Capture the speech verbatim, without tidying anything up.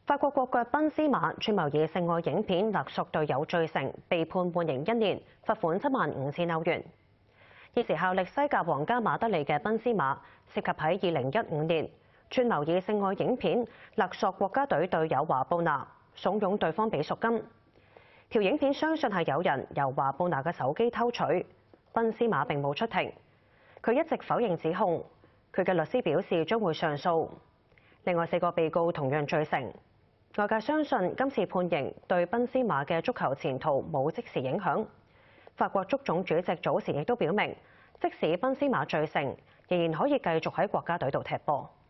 法國國腳賓斯馬串謀以性愛影片勒索隊友罪成，被判緩刑一年，罰款七萬五千歐元。現時效力西甲皇家馬德里嘅賓斯馬，涉及喺二零一五年串謀以性愛影片勒索國家隊隊友華布拿，慫恿對方俾贖金。條影片相信係有人由華布拿嘅手機偷取，賓斯馬並冇出庭，佢一直否認指控。佢嘅律師表示將會上訴。另外四個被告同樣罪成。外界相信今次判刑對賓斯馬嘅足球前途冇即時影響。法國足總主席早前亦都表明，即使賓斯馬罪成，仍然可以繼續喺國家隊度踢波。